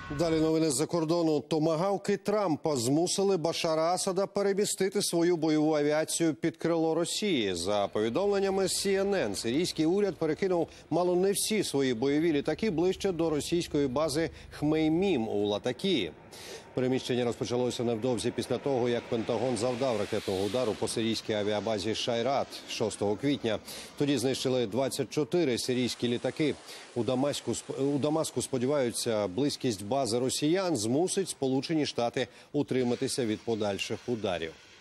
Далі новини з-за кордону. Томагавки Трампа змусили Башара Асада перемістити свою бойову авіацію під крило Росії. За повідомленнями CNN, сирійський уряд перекинув мало не всі свої бойові літаки ближче до російської бази Хмеймім у Латакії. Переміщення розпочалося невдовзі після того, як Пентагон завдав ракетного удару по сирійській авіабазі Шайрат 6 квітня. Тоді знищили 24 сирійські літаки. У Дамаску сподіваються, близькість бази росіян змусить Сполучені Штати утриматися від подальших ударів.